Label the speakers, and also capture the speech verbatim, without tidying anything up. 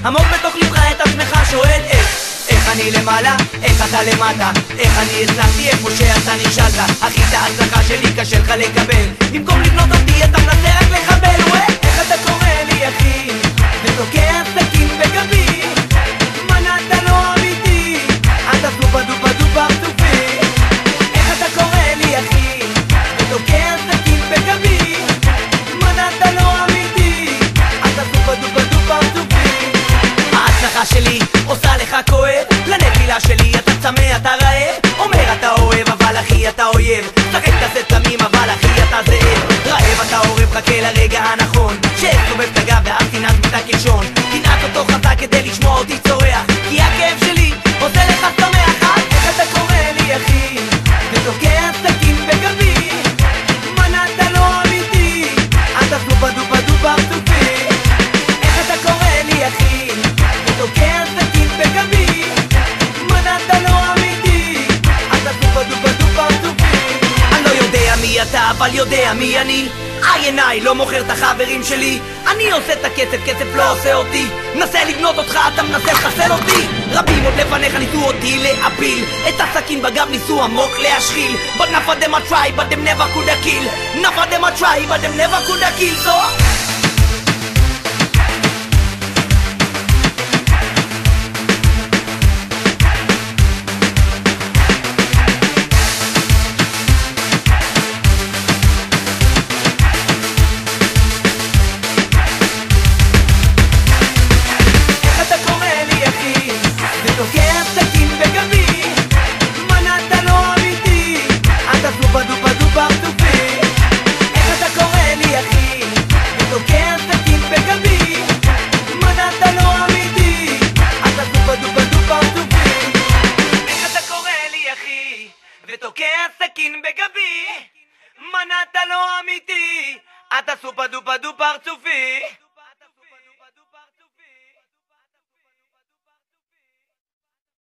Speaker 1: עמוק בתוך לבך את עצמך שואל איך איך אני למעלה, איך אתה למטה, איך אני הצלחתי איפה שאתה נכשלת. אחי את ההצלחה שלי קשה לך לקבל, במקום לבנות אותי אתה מנסה רק לחבל. וואי, איך אתה קורא לי אחי ותוקע סכין בגבי, מנעת לא אמיתי, אתה סופה דופה דופה פרצופי. איך אתה קורא לי אחי ותוקע סכין בגבי, מנעת לא אמיתי, אתה סופה דופה דופה פרצופי. ההצלחה שלי עושה לך כואב, לנפילה שלי אתה צמא, אתה רעב. אומר אתה אוהב אבל אחי אתה אויב, שחק כזה תמים אבל אחי אתה זאב. רעב אתה עורב, חכה לרגע הנכון שסובב את הגב ואז תנעץ בי את הקלשון. תנעץ אותו חזק כדי לשמוע אותי צורח, כי הכאב שלי עושה לך שמח. איך אתה קורא לי אחי ותוקע סכין בגבי, מנעת לא אמיתי, אתה סופה דופה דופה פרצופי. איך אתה קורא לי אחי ותוקע סכין בגבי, מנעת לא אמיתי, אתה סופה דופה דופה פרצופי. אני לא יודע מי אתה אבל יודע מי אני, עיניי לא מוכר את החברים שלי. אני עושה את הכסף, כסף לא עושה אותי, מנסה לבנות אותך, אתה מנסה לחסל אותי. רבים עוד לפניך ניסו אותי להפיל, את הסכין בגב ניסו עמוק להשחיל. But none of them I try, but them never coulda kill. None of them I try, but them never coulda kill. So ותוקע סכין בגבי, מנעת לא אמיתי, אתה סופה דופה דופה פרצופי.